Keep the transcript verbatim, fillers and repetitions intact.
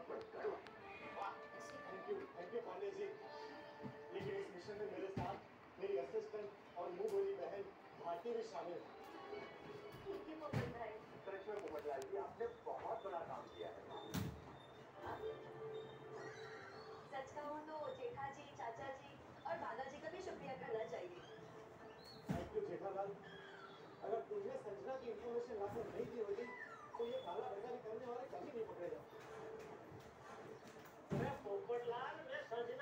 मत करो। Thank you thank you Pandey ji. लेकिन इस मिशन में मेरे साथ मेरी असिस्टेंट और मुंह बोली बहन भारती भी शामिल है। ठीक है पोपट भाई। सच में पोपट लाल जी आपने बहुत बड़ा काम किया है। सच कहूँ तो जेठा जी, चाचा जी और दादाजी का भी शुक्रिया करना चाहिए। Thank you Jethalal. अगर तुमने संजना की इंफॉर्मेशन लाकर नहीं दी होती तो ये काला बेकारी करने वाले कभी नहीं पकड़े जाते। पोपटलाल, मैं संजना